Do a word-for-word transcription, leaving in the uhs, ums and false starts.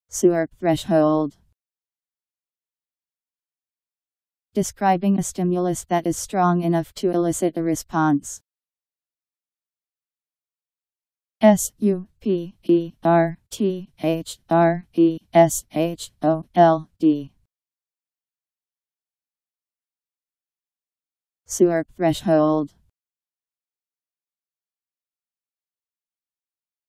Superthreshold. Describing a stimulus that is strong enough to elicit a response. S U P E R T H R E S H O L D. Superthreshold.